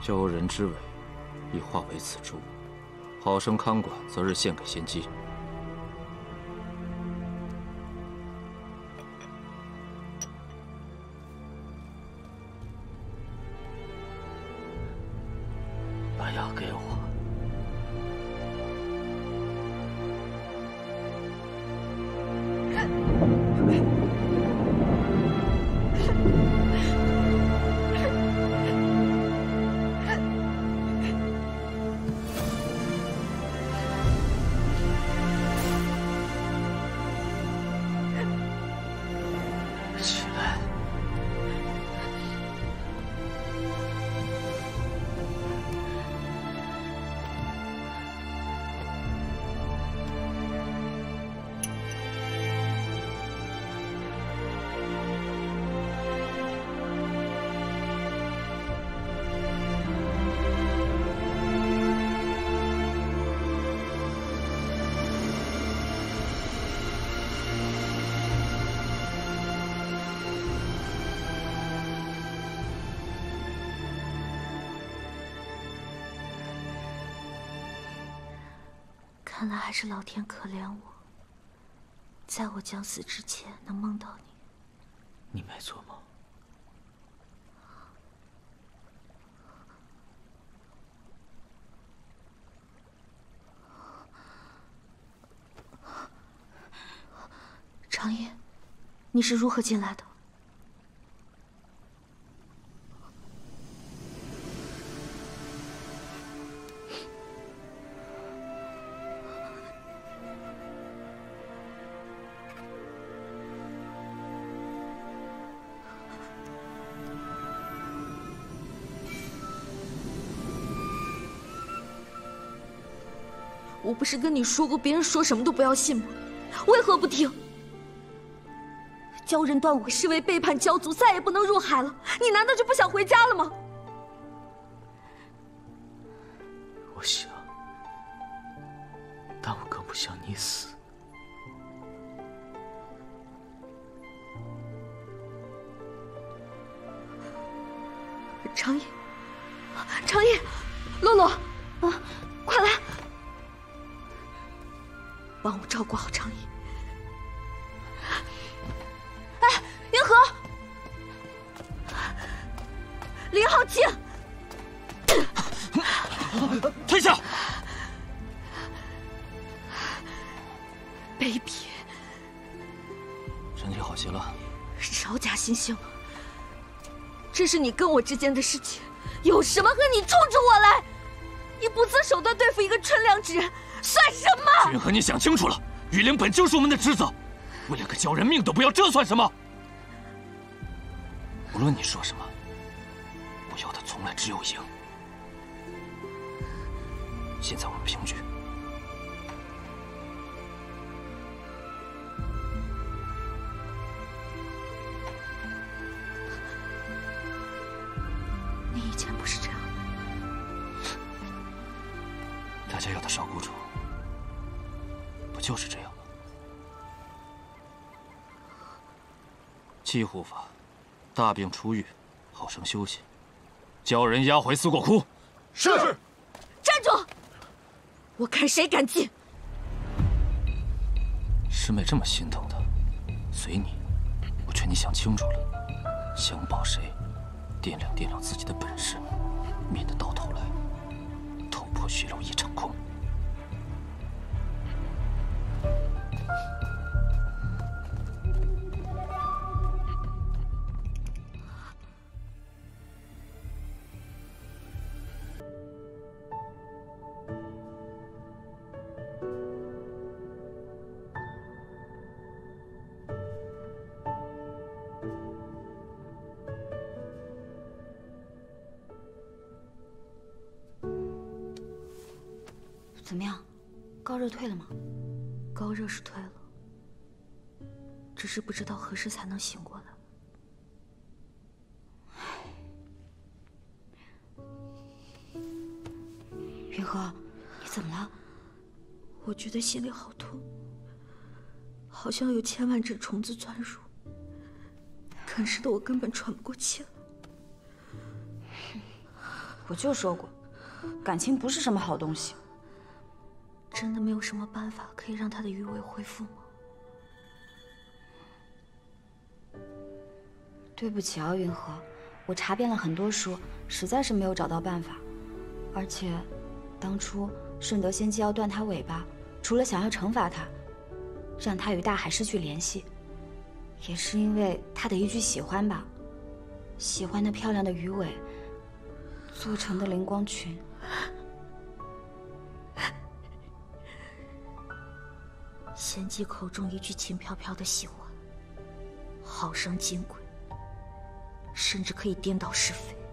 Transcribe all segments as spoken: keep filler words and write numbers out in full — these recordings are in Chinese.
鲛人之尾已化为此珠，好生看管，择日献给仙姬。 把药给我。 起来！ 看来还是老天可怜我，在我将死之前能梦到你。 你没做梦。 长夜，你是如何进来的？ 我不是跟你说过，别人说什么都不要信吗？为何不听？鲛人断我是为背叛鲛族，再也不能入海了。你难道就不想回家了吗？ 我想，但我更不想你死。 长夜，长夜，洛洛，啊，快来！ 帮我照顾好长夜。哎，云禾，林浩清， 退下！ 卑鄙！ 身体好些了？ 少假惺惺了。这是你跟我之间的事情，有什么和你冲出我来？你不择手段对付一个纯良之人。 算什么？ 云禾，你想清楚了，雨灵本就是我们的职责，为了个鲛人命都不要，这算什么？ 无论你说什么，我要的从来只有赢。现在我们平局。 你以前不是这样的。 大家要的少谷主。 就是这样吗？七护法，大病初愈，好生休息。鲛人押回思过窟。 是。 站住！我看谁敢进。 师妹这么心疼他，随你。我劝你想清楚了，想保谁，掂量掂量自己的本事，免得到头来头破血流一场空。 怎么样，高热退了吗？高热是退了，只是不知道何时才能醒过来。云禾，你怎么了？我觉得心里好痛，好像有千万只虫子钻入，啃食的我根本喘不过气来。 我就说过，感情不是什么好东西。 真的没有什么办法可以让他的余味恢复吗？ 对不起啊，云禾，我查遍了很多书，实在是没有找到办法。而且，当初顺德仙姬要断他尾巴，除了想要惩罚他，让他与大海失去联系，也是因为他的一句喜欢吧。喜欢那漂亮的鱼尾做成的灵光裙。 仙姬口中一句轻飘飘的喜欢，好伤筋骨，甚至可以颠倒是非。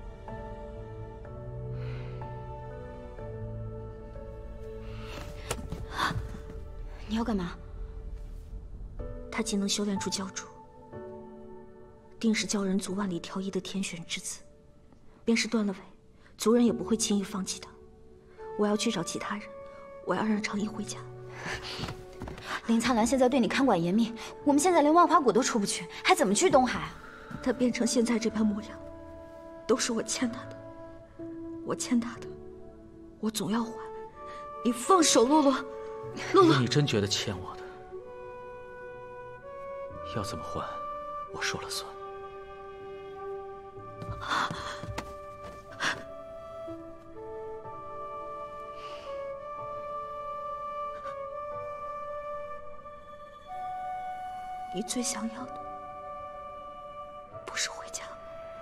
你要干嘛？ 他既能修炼出教主，定是教人族万里挑一的天选之子。便是断了尾，族人也不会轻易放弃他。我要去找其他人，我要让长衣回家。 林苍兰现在对你看管严密，我们现在连万花谷都出不去，还怎么去东海啊？ 他变成现在这般模样，都是我欠他的。我欠他的，我总要还。你放手，洛洛。洛洛， 如果你真觉得欠我的，要怎么还，我说了算。 你最想要的，不是回家吗？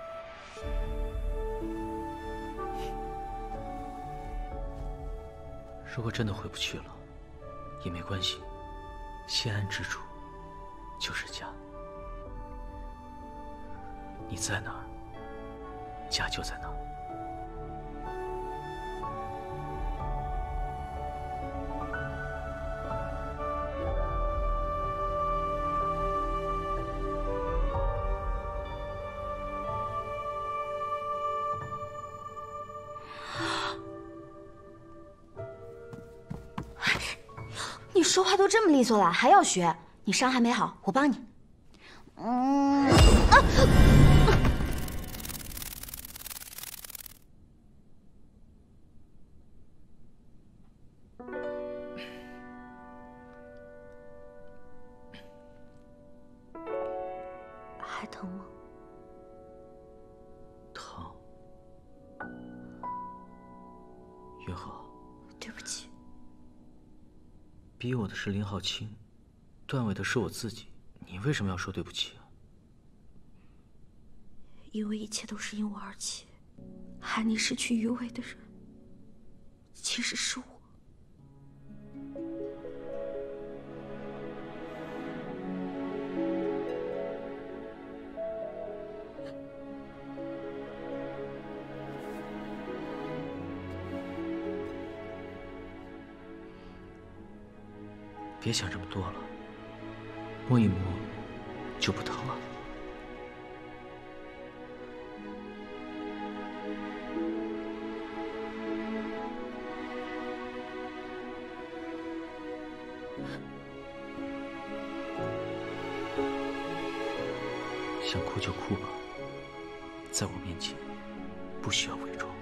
如果真的回不去了，也没关系，心安之处就是家。你在哪儿，家就在哪儿。 你说话都这么利索了，还要学？你伤还没好，我帮你。嗯啊！ 还疼吗？ 疼。云禾， 对不起。 逼我的是林浩清，断尾的是我自己，你为什么要说对不起啊？ 因为一切都是因我而起，害你失去余尾的人，其实是我。 别想这么多了，摸一摸就不疼了。想哭就哭吧，在我面前不需要伪装。